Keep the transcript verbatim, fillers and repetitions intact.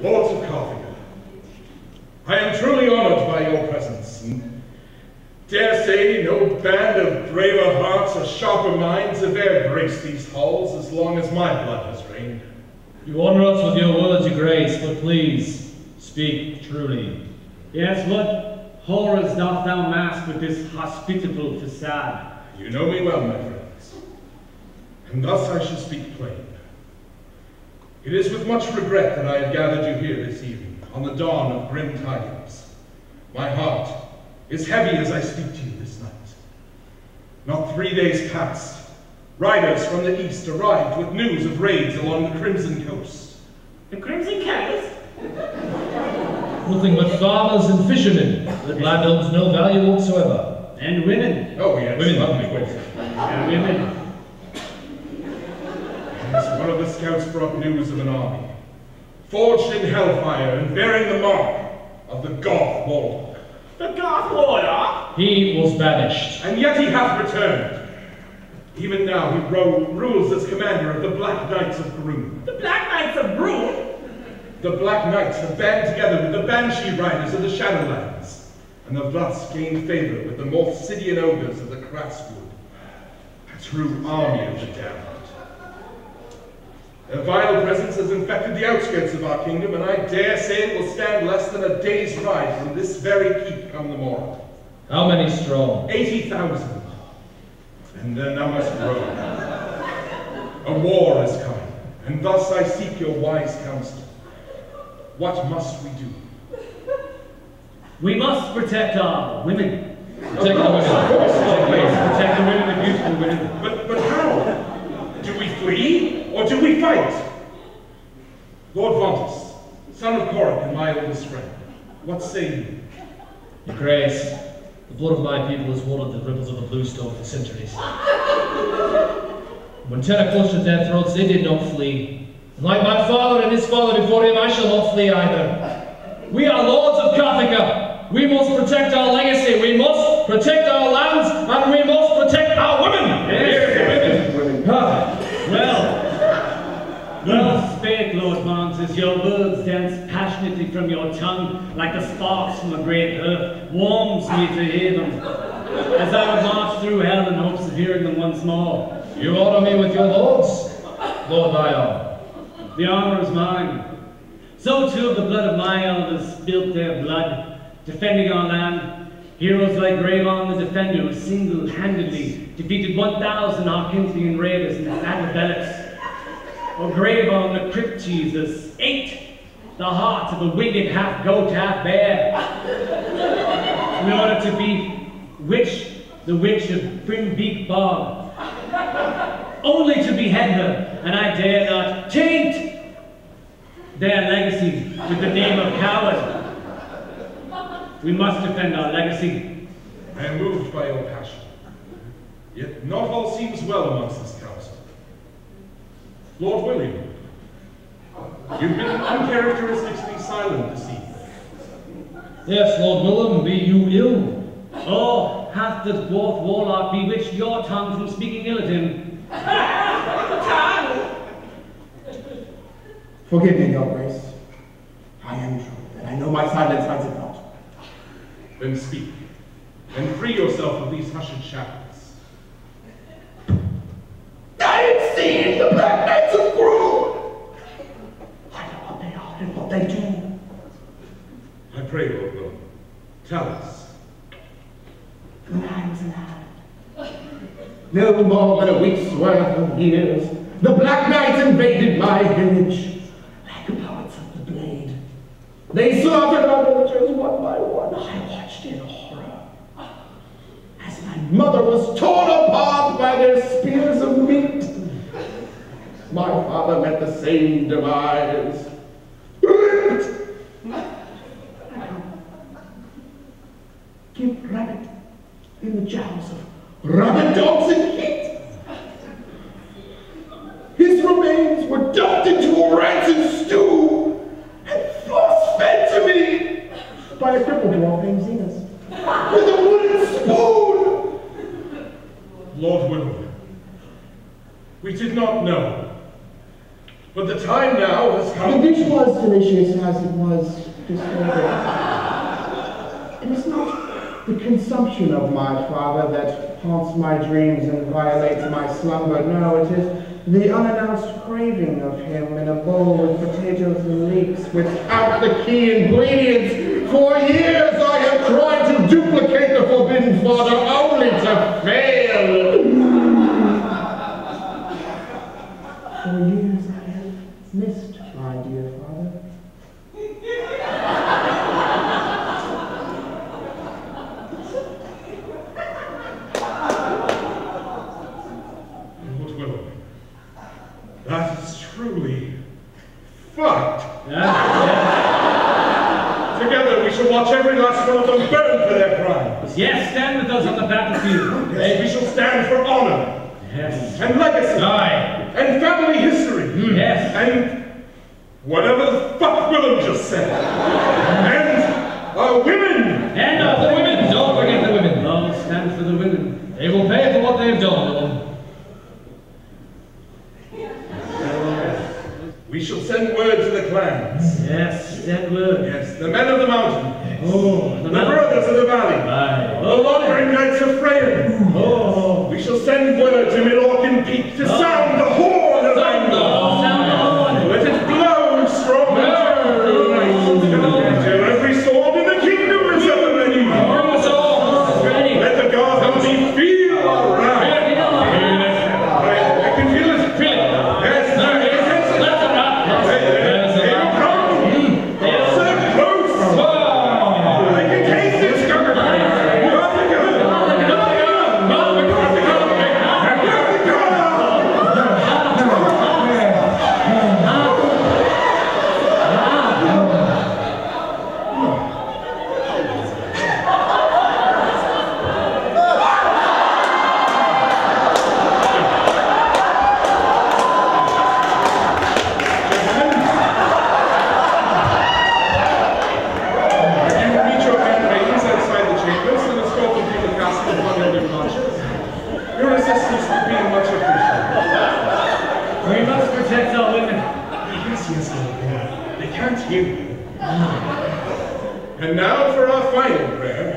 Lords of Carthage, I am truly honored by your presence, and dare say no band of braver hearts or sharper minds have e'er graced these halls as long as my blood has reigned. You honor us with your words of grace, but please, speak truly. Yes, what horrors doth thou mask with this hospitable facade? You know me well, my friends, and thus I shall speak plain. It is with much regret that I have gathered you here this evening, on the dawn of grim tidings. My heart is heavy as I speak to you this night. Not three days past, riders from the east arrived with news of raids along the Crimson Coast. The Crimson Coast? Nothing but farmers and fishermen, that land owns no value whatsoever. And women. Oh yes, women. lovely women. And women. Yes, one of the scouts brought news of an army, forged in hellfire and bearing the mark of the Goth Warlock. The Goth Warlock? He was banished. And yet he hath returned. Even now he ro rules as commander of the Black Knights of Groom. The Black Knights of Groom? The Black Knights have band together with the Banshee Riders of the Shadowlands, and have thus gained favor with the Morphidian ogres of the Crasswood, a true army of the damned. Their vile presence has infected the outskirts of our kingdom, and I dare say it will stand less than a day's ride from this very keep come the morrow. How many strong? Eighty thousand. And their numbers grow. A war is coming, and thus I seek your wise counsel. What must we do? We must protect our women. Protect the women. Protect, protect the women, the beautiful women. But, but how? Do we flee, or do we fight? Lord Vontis, son of Corric and my oldest friend, what say you? Your Grace, the blood of my people has watered the ripples of the Bluestone for centuries. When Terra clutched their throats, they did not flee. And like my father and his father before him, I shall not flee either. We are lords of Carthage. We must protect our legacy. We must protect our lands, and we must protect our women. Yes, women. Ah. Well, well spake, Lord Vontis. Your words dance passionately from your tongue, like the sparks from a great earth. Warms me to hear them, as I would march through hell in hopes of hearing them once more. You honor me with your lords, Lord Baion. The honor is mine. So too have the blood of my elders spilt their blood, defending our land. Heroes like Baion the Defender, who single-handedly defeated one thousand Arcinthian raiders in the Athabelics. Or Baion the Crypt Jesus ate the heart of a winged half-goat, half-bear, in order to be witch, the witch of Brimbeak Bog, only to behead her, and I dare not taint their legacy with the name of coward. We must defend our legacy. I am moved by your passion, yet not all seems well amongst this council. Lord William, you've been uncharacteristically silent this evening. Yes, Lord Willem, be you ill? Oh, hath the dwarf warlock bewitched your tongue from speaking ill at him? Forgive me, your grace. I am true, and I know my silence hides it not. Then speak, and free yourself of these hushed shackles. I have seen the Black Knights of Groom. I know what they are and what they do. I pray, Lord Willem, tell us. When I was a lad, no more than a week's worth of years, the Black Knights invaded my village, like the poets of the blade. They slaughtered our villagers one by one. I watched in horror as my mother was torn apart by their spears of meat. My father met the same demise. Ripped! Give rabbit in the jowls of rabid dogs in heat. His remains were dumped into a rancid stew and force-fed to me by a crippled dwarf named Zenas with a wooden spoon. Lord Willem, we did not know, but the time now has come. And this was delicious as it was disturbing. It is not the consumption of my father that haunts my dreams and violates my slumber. No, it is the unannounced craving of him in a bowl with potatoes and leeks without the key ingredients. For years I have tried to duplicate the forbidden fodder only to fail. For years I have missed my dear father. Lord Willem, that is truly fucked. Yeah, yeah. Together we shall watch every last one of them burn for their crimes. Yes, stand with us on the battlefield. Yes, we shall stand for honor. Yes. And legacy. Aye. And family history. Mm. Yes. And whatever the fuck Willem just said. And our women. And Uh, the women, don't forget the women. Oh, stand for the women. They will pay for what they've done, Willem. We shall send word to the clans. Yes, stand word. Yes, the men of the mountain. Oh, The brothers of the valley. Aye. The wandering knights of Freya. Oh. We shall send word to Mideon Peak to sound the horn of Sound the anger. horn. Sound the horn. Let it blow strong and true. Till every sword in the kingdom is ever ready. Bring the swords. Ready. Let the guards be feel around. I can feel it. Feel it. Yes, There it is. Let them out. They There's the they will come. So close. Whoa. I can taste it. Got the gun. Got the gun. And now for our final prayer.